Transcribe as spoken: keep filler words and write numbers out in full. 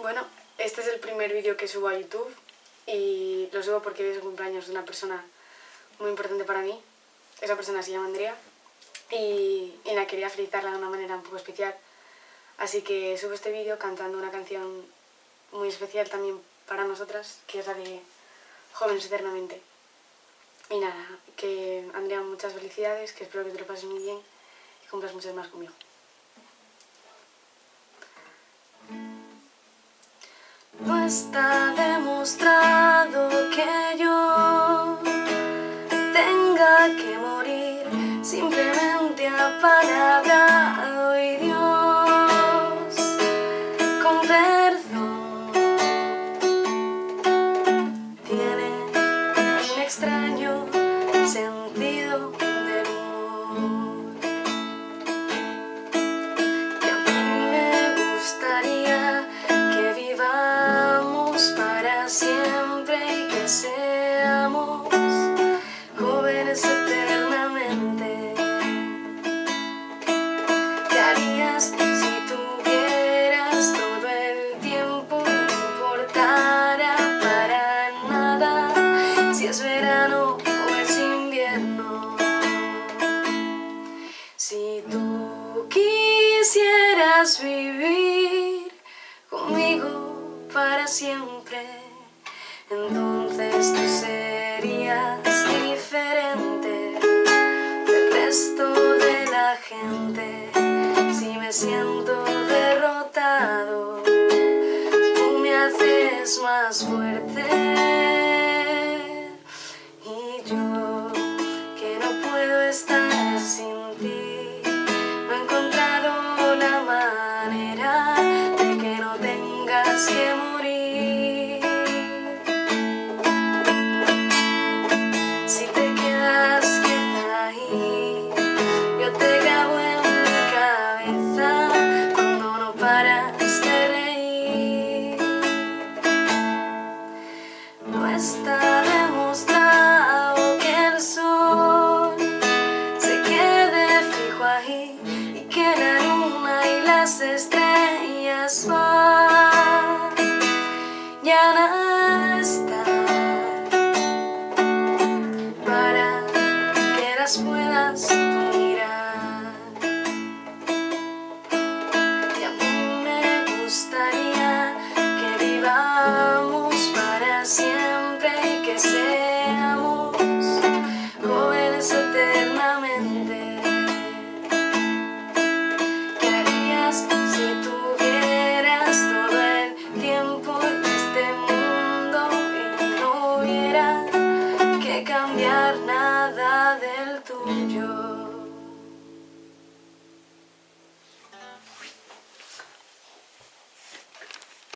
Bueno, este es el primer vídeo que subo a YouTube y lo subo porque hoy es el cumpleaños de una persona muy importante para mí. Esa persona se llama Andrea y, y la quería felicitarla de una manera un poco especial. Así que subo este vídeo cantando una canción muy especial también para nosotras, que es la de Jóvenes Eternamente. Y nada, que Andrea, muchas felicidades, que espero que te lo pases muy bien y cumplas muchas más conmigo. No está demostrado que yo tenga que morir, simplemente apalabrado y Dios con perdón tiene un extraño sentido del humor. Y a mí me gustaría que vivamos para siempre y que seamos jóvenes eternamente. ¿Qué harías si tuvieras todo el tiempo y no importara para nada si es verano o es invierno? Si tú quisieras vivir conmigo para siempre, entonces tú serías diferente del resto de la gente. Si me siento derrotado, tú me haces más fuerte. Y yo, que no puedo estar sin ti, no he encontrado la manera de que no tengas que morir. Si te quedas quieta ahí, yo te grabo en mi cabeza cuando no paras de reír. No está demostrado que el sol se quede fijo ahí y que la luna y las estrellas